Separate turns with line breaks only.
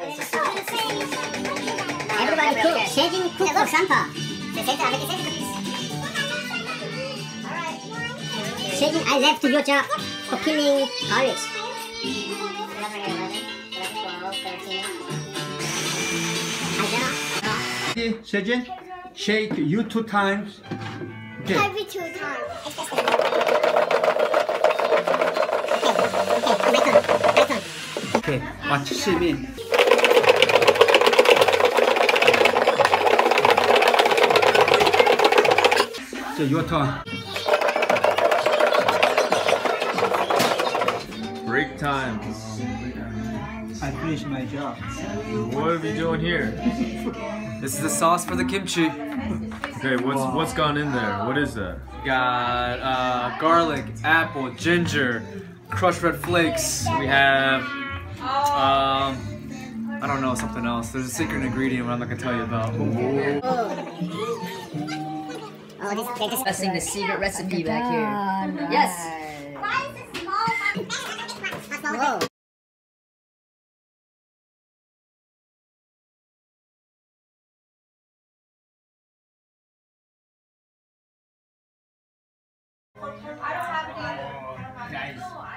Everybody cook. Shejin cook for Santa. Shejin, I left your job for killing garlic.
Shejin, shake you 2 times. Okay.
Every 2 times.
Okay, watch Shimin. So your turn.
Break time.
I finished my job.
What are we doing here?
This is the sauce for the kimchi.
Okay, what's gone in there? What is that?
Got garlic, apple, ginger, crushed red flakes. We have I don't know, something else. There's a secret ingredient I'm not gonna tell you about.
Discussing the secret recipe back here.
Nice.
Yes.
Why is it small?
Whoa.
I don't have any.